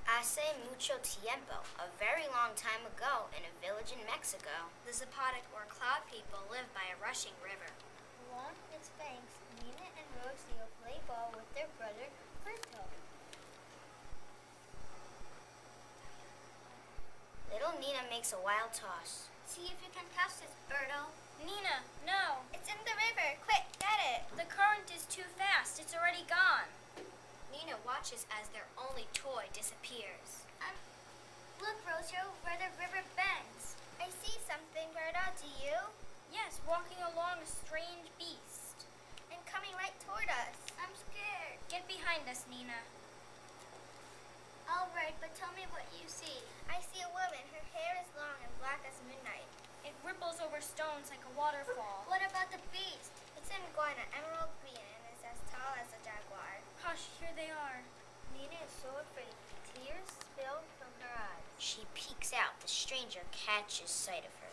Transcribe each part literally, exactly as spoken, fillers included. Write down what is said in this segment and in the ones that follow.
Hace mucho tiempo, a very long time ago, in a village in Mexico, the Zapotec or Cloud people live by a rushing river. Along its banks, Nina and Rocio play ball with their brother, Berto. Little Nina makes a wild toss. See if you can catch this, Berto. Nina, no. It's in the river. Quick, get it. The current is too fast. It's already gone. Nina watches as their only toy disappears. Um, look, Rocio, where the river bends. I see something, Berto. Do you? Yes, walking along a strange beast. And coming right toward us. I'm scared. Get behind us, Nina. All right, but tell me what you see. I see a woman. Her hair is long and black as midnight. It ripples over stones like a waterfall. What about the beast? It's an iguana, emerald green, and is as tall as a jaguar. Hush, here they are. Nina is so afraid. Tears spill from her eyes. She peeks out. The stranger catches sight of her.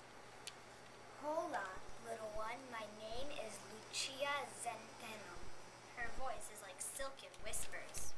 Hola, little one. My name is Lucia Zenteno. Her voice is like silken whispers.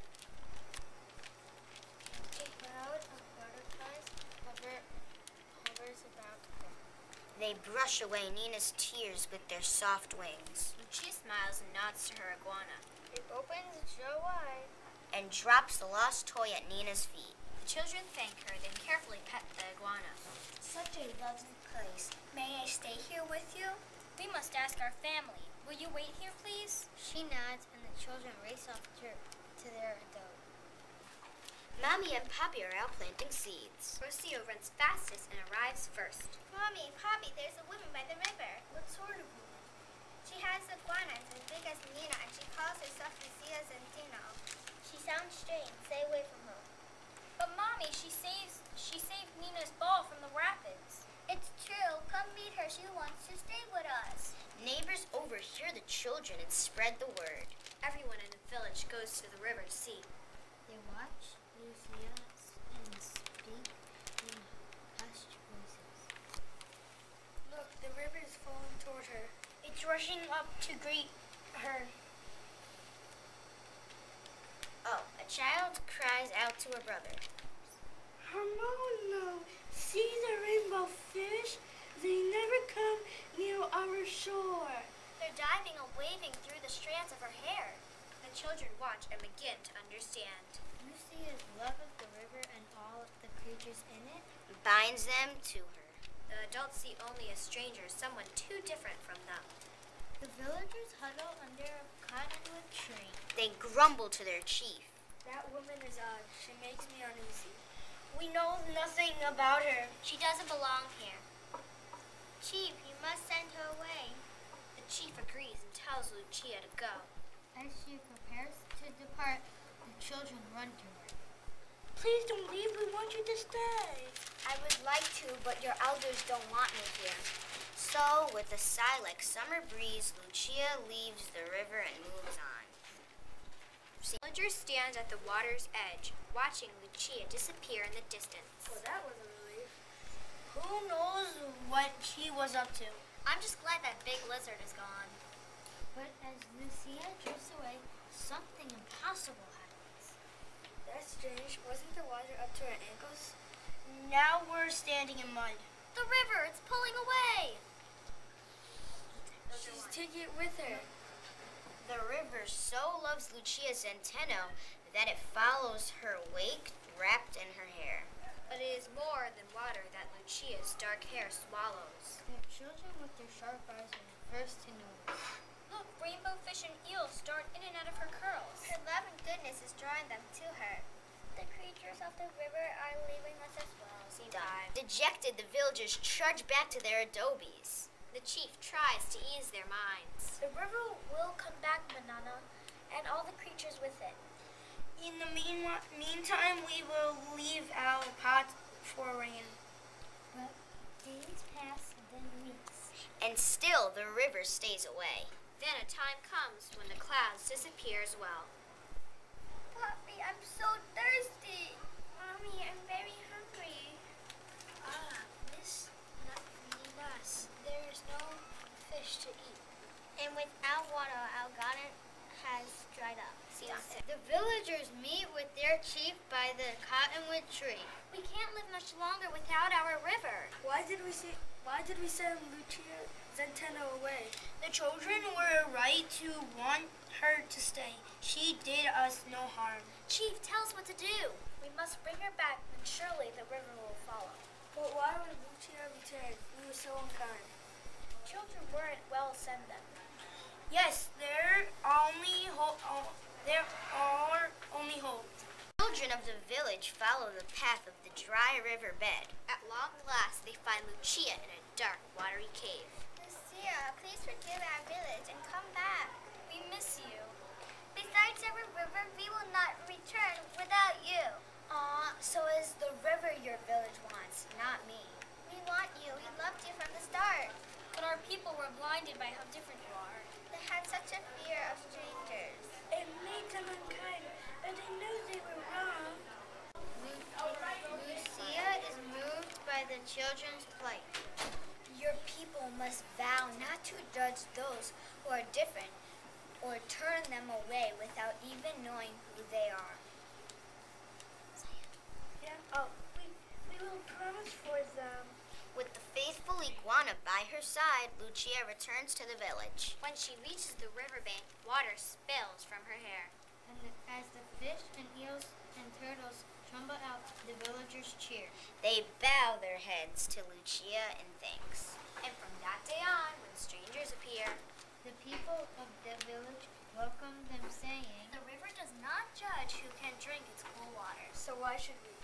A crowd of butterflies hover, hovers about her. They brush away Nina's tears with their soft wings. Lucia smiles and nods to her iguana. It opens so wide and drops the lost toy at Nina's feet. The children thank her, then carefully pet the iguana. Such a lovely place. May I stay here with you? We must ask our family. Will you wait here, please? She nods, and the children race off to, to their adobe. Mommy and Papi are out planting seeds. Rocio runs fastest and arrives first. Mommy, Papi, there's a woman by the river. What sort of woman? She has iguanas as big as Nina, and she calls herself Lucia Zentino. She sounds strange. Stay away from her. But Mommy, she saves she saved Nina's ball from the rapids. It's true. Come meet her. She wants to stay with us. Neighbors overhear the children and spread the word. Everyone in the village goes to the river to see. They watch Lucia and speak in hushed voices. Look, the river is flowing toward her. It's rushing up to greet her. Oh, a child cries out to her brother. Hermano, see the rainbow fish? They never come near our shore. They're diving and waving through the strands of her hair. The children watch and begin to understand. Lucia's love of the river and all of the creatures in it binds them to her. The adults see only a stranger, someone too different from them. The villagers huddle under a cottonwood tree. They grumble to their chief. That woman is odd. She makes me uneasy. We know nothing about her. She doesn't belong here. Chief, you must send her away. The chief agrees and tells Lucia to go. As she prepares to depart, the children run to her. Please don't leave. We want you to stay. I would like to, but your elders don't want me here. So, with a sigh like summer breeze, Lucia leaves the river and moves on. Villagers stand at the water's edge, watching Lucia disappear in the distance. Well, that was a relief. Who knows what she was up to? I'm just glad that big lizard is gone. But as Lucia drifts away, something impossible happens. That's strange. Wasn't the water up to her ankles? Now we're standing in mud. The river, it's pulling away. She's taking it with her. The river so loves Lucia Zenteno that it follows her wake wrapped in her hair. But it is more than water that Lucia's dark hair swallows. The children with their sharp eyes are the first to notice. Look, rainbow fish and eels dart in and out of her curls. Her love and goodness is drawing them to her. The creatures of the river are leaving us as well. She died. Dejected, the villagers trudge back to their adobes. The chief tries to ease their minds. The river will come back, Manana, and all the creatures with it. In the mean meantime, we will leave our pots for rain. But days pass, then weeks. And still the river stays away. Then a time comes when the clouds disappear as well. Papi, I'm so thirsty. Mommy, I'm very hungry. Ah, Miss Ninas, there is no fish to eat. And without water, our garden has dried up. See us. The villagers meet with their chief by the cottonwood tree. We can't live much longer without our river. Why did we say, why did we send Lucia Zenteno away? The children were right to want her to stay. She did us no harm. Chief, tell us what to do. We must bring her back, and surely the river will follow. But why would Lucia return? We were so unkind. Children weren't well, send them. Yes, there only hope. Oh, there are only hope. Children of the village follow the path of the dry river bed. At long last, they find Lucia in a dark, watery cave. Lucia, please forgive our village and come back. We miss you. Besides our river, we will not return without you. Aw, so is the river your village wants, not me. We want you. We loved you from the start. But our people were blinded by how different you are. They had such a fear of strangers. It made them unkind, but they knew they were wrong. Lucia is moved by the children's plight. Your people must vow not to judge those who are different or turn them away without even knowing who they are. Yeah. Oh, we we will promise for them. With the faithful iguana by her side, Lucia returns to the village. When she reaches the riverbank, water spills from her hair. And the, as the fish and eels and turtles tremble out, the villagers cheer. They bow their heads to Lucia in thanks. And from that day on, when strangers appear, The people of the village welcome them, saying, the river does not judge who can drink its cool waters. So why should we?